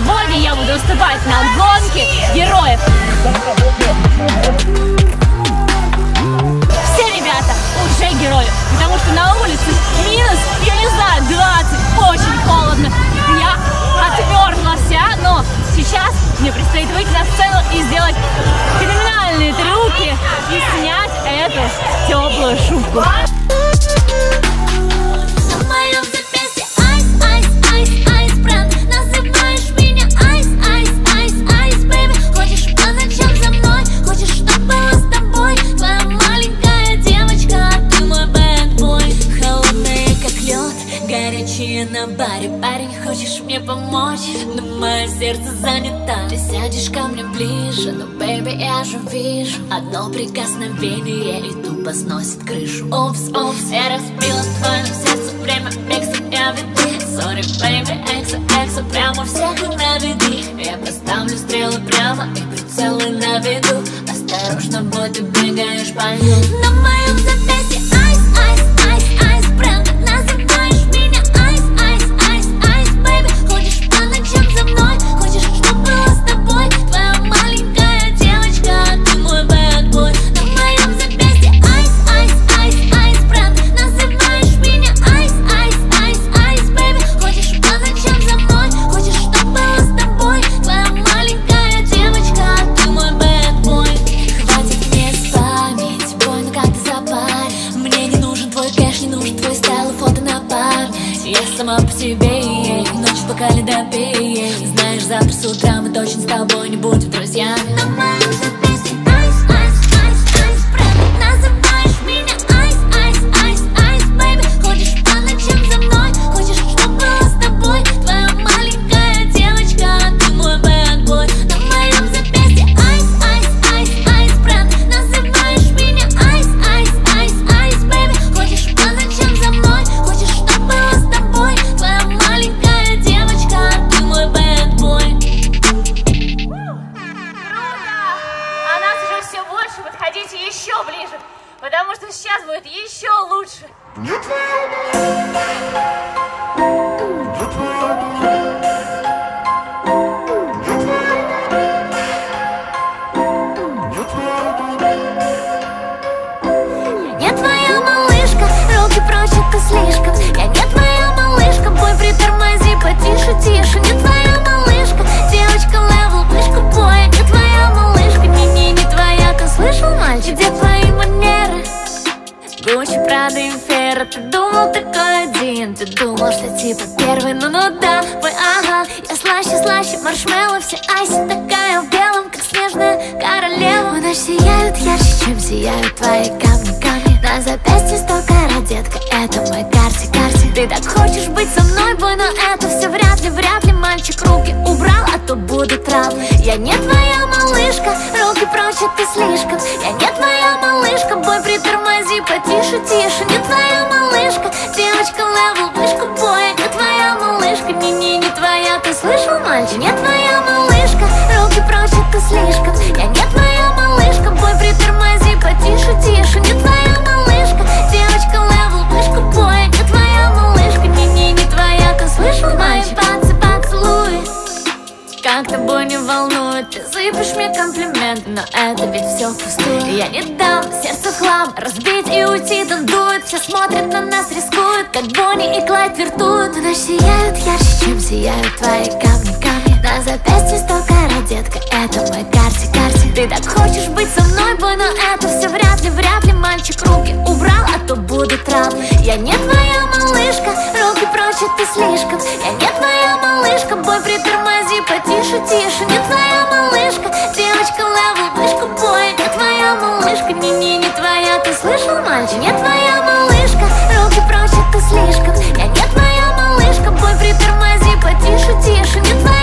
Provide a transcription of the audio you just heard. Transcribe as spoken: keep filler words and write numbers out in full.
Сегодня я буду выступать на гонке героев. Все ребята уже герои, потому что на улице минус, я не знаю, двадцать, очень холодно. Я отмерзла вся, но сейчас мне предстоит выйти на сцену и сделать феноменальные трюки и снять эту теплую шубку. На баре, парень, хочешь мне помочь? Но мое сердце занято. Ты сядешь ко мне ближе, но, бэйби, я же вижу одно прикосновение и тупо сносит крышу. Опс, опс, я разбила в твоем сердце время экса, я веду. Сори, бэйби, экса, экса, прямо всех наведи. Я поставлю стрелы прямо и прицелы на виду. Осторожно, бой, ты бегаешь по ним. На моем запястье айс, айс, айс, айс, бренда. Называешь меня айс, айс, айс, айс, бэйби. Ходишь по ночам за мной, хочешь, чтоб было с тобой. Твоя маленькая девочка, ты мой бэдбой. На моем запястье айс, айс, айс, айс, бренда. Называешь меня айс, айс, айс, айс, бэйби. Ходишь по ночам за мной, хочешь, чтоб было с тобой. Твоя маленькая девочка, ты мой бэдбой. Хватит мне спамить, бой, ну как ты запарь. Мне не нужен твой кэш, не нужен твой стайл и фото на память. Я сама по себе, ночь пока не допей. Знаешь, завтра с утра мы точно с тобой не будем друзьями. На моем запястье айс, айс, айс, айс, бренда. Называешь меня айс, айс, айс, айс, бэйби. Ходишь по ночам за мной, хочешь, чтоб было с тобой. Твоя маленькая девочка, ты мой бэдбой. На моем запястье айс, айс, айс, айс, бренда. Называешь меня айс, айс, айс, айс, бэйби. Ходишь по ночам за мной, хочешь, чтоб было с тобой. Твоя маленькая девочка, ты мой бэдбой. А нас уже все больше, подходите еще ближе, потому что сейчас будет еще лучше. Я не твоя малышка, руки прочь, это слишком. Я не твоя малышка, бой, притормози, потише, тише. Не твоя малышка, девочка, левел, вышка, бой. Не твоя малышка, не-не, не твоя. Ты слышал, мальчик, где твои манеры? Гуччи, Прада и Фера. Ты думал такой один, ты думал, что типа первый. Ну-ну да, бой, ага. Я слаще, слаще, маршмеллоу, все айси. Такая в белом, как снежная королева. Ночь сияют ярче, чем сияют твои камни, камни. На запястье столько детка, это мой карти, карти. Ты так хочешь быть со мной, бой, но это все вряд ли, вряд ли. Мальчик, руки убрал, а то будут травмы. Я не твоя малышка, руки прочь, это слишком. Я не твоя малышка, бой, притормози, потише, тише. Не твоя малышка, девочка, левел, вышка, бой. Не твоя малышка, не-не, не твоя. Ты слышал, мальчик? Не твоя малышка, руки прочь, это слишком. Я не твоя малышка, бой, притормози, потише, тише. Не твоя малышка, девочка, левел, вышка, бой. Не твоя малышка, не-не, не твоя. Ты слышал, мальчик? Мои поцелуи как тобой не волнует. Ты сыпешь мне комплименты, но это ведь все впустую. Я не дам сердце в хлам разбить и уйти, танцует. Все смотрят на нас, рискуют, как Бонни и Клайд флиртуют. Но ночь сияют ярче, чем сияют твои камни, камни. На запястье столько детка, это мой карти, карти. Ты так хочешь быть со мной, бой, но это все вряд ли, вряд ли. Мальчик, руки убрал, а то будут травмы. Я не твоя малышка, руки прочь, это слишком. Я не твоя малышка, бой, притормози, потише, тише. Не твоя малышка, девочка, левел, вышка, бой. Не твоя малышка, не-не, не твоя. Ты слышал, мальчик? Не твоя малышка, руки прочь, это слишком. Я не твоя малышка, бой, притормози, потише, тише. Не твоя